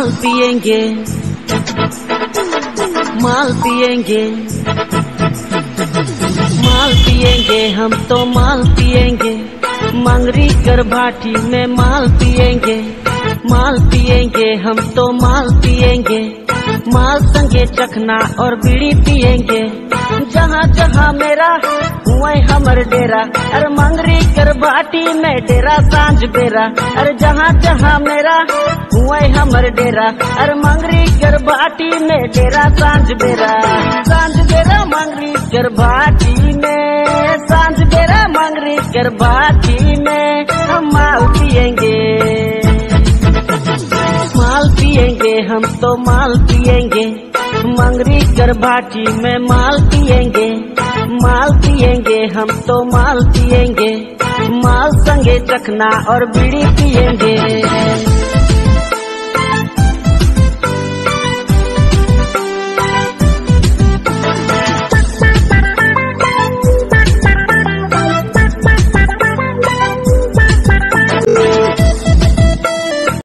माल पिएंगे, माल पिएंगे, माल पिएंगे, हम तो माल पिएंगे। मंगरी कर भाटी में माल पिएंगे, माल पिएंगे, हम तो माल पिएंगे। माल संगे चखना और बीड़ी पिएंगे। जहाँ जहाँ मेरा वहीं हमर डेरा, अरे मंगरी कर भाटी में डेरा सांझ बेरा। अरे जहाँ जहाँ मेरा वहीं हमर डेरा, अरे मंगरी कर भाटी में डेरा सांझ बेरा। सांझ बेरा मंगरी कर भाटी में, सांझ बेरा मंगरी कर भाटी में हम माल पिएंगे, माल पिएंगे, हम तो माल पिएंगे। मंगरी कर भाटी में माल पिएंगे, माल पिएंगे, हम तो माल पिएंगे। माल संगे चखना और बीड़ी पिएंगे।